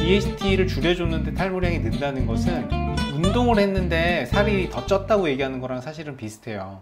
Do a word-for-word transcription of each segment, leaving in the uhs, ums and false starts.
디에이치티를 줄여줬는데 탈모량이 는다는 것은 운동을 했는데 살이 더 쪘다고 얘기하는 거랑 사실은 비슷해요.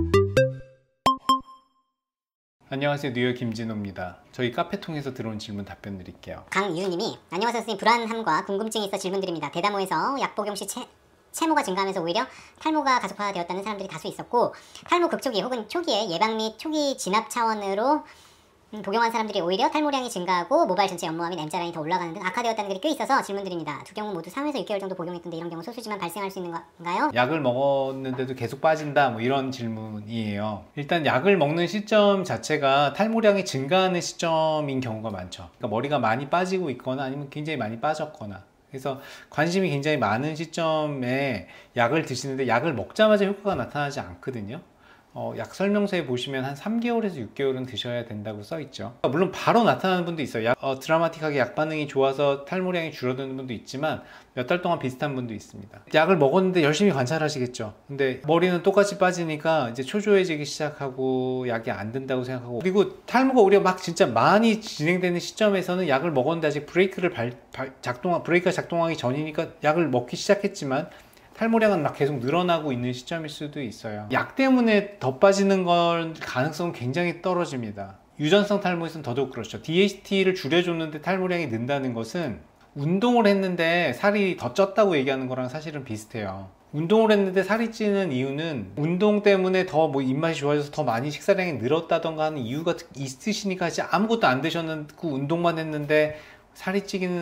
안녕하세요, 뉴욕 김진호입니다. 저희 카페 통해서 들어온 질문 답변 드릴게요. 강이유님이 안녕하세요 선생님, 불안함과 궁금증이 있어 질문드립니다. 대다모에서 약 복용 시 체, 채모가 증가하면서 오히려 탈모가 가속화되었다는 사람들이 다수 있었고, 탈모 극초기 혹은 초기에 예방 및 초기 진압 차원으로 음, 복용한 사람들이 오히려 탈모량이 증가하고 모발 전체 연모와 및 M자 라인이 더 올라가는 등 악화되었다는 글이 꽤 있어서 질문드립니다. 두 경우 모두 삼에서 육 개월 정도 복용했던데 이런 경우 소수지만 발생할 수 있는 건가요? 약을 먹었는데도 계속 빠진다, 뭐 이런 질문이에요. 일단 약을 먹는 시점 자체가 탈모량이 증가하는 시점인 경우가 많죠. 그러니까 머리가 많이 빠지고 있거나 아니면 굉장히 많이 빠졌거나, 그래서 관심이 굉장히 많은 시점에 약을 드시는데 약을 먹자마자 효과가 나타나지 않거든요. 어, 약 설명서에 보시면 한 삼 개월에서 육 개월은 드셔야 된다고 써 있죠. 물론 바로 나타나는 분도 있어요. 약, 어, 드라마틱하게 약 반응이 좋아서 탈모량이 줄어드는 분도 있지만 몇 달 동안 비슷한 분도 있습니다. 약을 먹었는데 열심히 관찰하시겠죠. 근데 머리는 똑같이 빠지니까 이제 초조해지기 시작하고 약이 안 된다고 생각하고, 그리고 탈모가 우리가 막 진짜 많이 진행되는 시점에서는 약을 먹었는데 아직 브레이크를 발, 발, 작동, 브레이크가 작동하기 전이니까 약을 먹기 시작했지만 탈모량은 막 계속 늘어나고 있는 시점일 수도 있어요. 약 때문에 더 빠지는 건 가능성은 굉장히 떨어집니다. 유전성 탈모에서는 더더욱 그렇죠. 디에이치티를 줄여줬는데 탈모량이 는다는 것은 운동을 했는데 살이 더 쪘다고 얘기하는 거랑 사실은 비슷해요. 운동을 했는데 살이 찌는 이유는 운동 때문에 더 뭐 입맛이 좋아져서 더 많이 식사량이 늘었다던가 하는 이유가 있으시니까, 하지 아무것도 안 드셨고 운동만 했는데 살이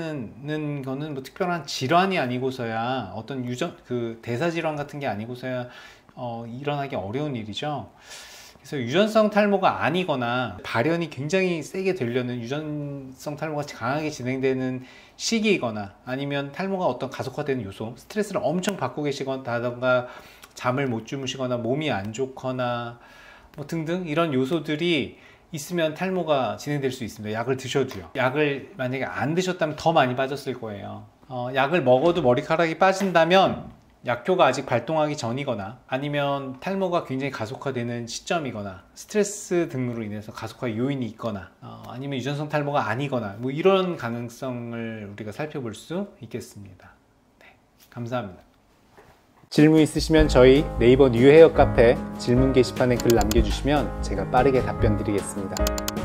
찌는 거는 뭐 특별한 질환이 아니고서야, 어떤 유전 그 대사 질환 같은 게 아니고서야 어, 일어나기 어려운 일이죠. 그래서 유전성 탈모가 아니거나 발현이 굉장히 세게 되려는 유전성 탈모가 강하게 진행되는 시기이거나, 아니면 탈모가 어떤 가속화되는 요소, 스트레스를 엄청 받고 계시거나 잠을 못 주무시거나 몸이 안 좋거나 뭐 등등 이런 요소들이 있으면 탈모가 진행될 수 있습니다. 약을 드셔도요. 약을 만약에 안 드셨다면 더 많이 빠졌을 거예요. 어, 약을 먹어도 머리카락이 빠진다면 약효가 아직 발동하기 전이거나, 아니면 탈모가 굉장히 가속화되는 시점이거나, 스트레스 등으로 인해서 가속화 요인이 있거나, 어, 아니면 유전성 탈모가 아니거나, 뭐 이런 가능성을 우리가 살펴볼 수 있겠습니다. 네, 감사합니다. 질문 있으시면 저희 네이버 뉴헤어 카페 질문 게시판에 글 남겨주시면 제가 빠르게 답변 드리겠습니다.